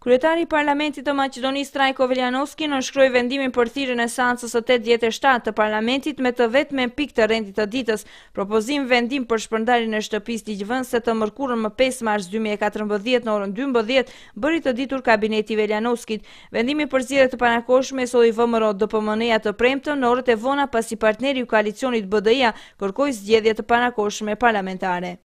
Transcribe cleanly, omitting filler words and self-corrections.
Kryetari i Parlamentit të Maqedonisë Trajko Veljanovski nënshkroi vendimin për thirrjen e seancës së 87 të Parlamentit me të vetmen pikë të rendit të ditës, propozim vendim për shpërndarjen e shtëpisë ligjvënëse të mërkurën më 5 mars 2014 në orën 12 bëri të ditur kabineti Veljanovskit. Vendimi për zgjedhje të parakohshme e solli VMRO DPMN-ja të premtën në orët e vona pasi partneri i koalicionit BDI-ja kërkoi zgjedhje të parakohshme parlamentare.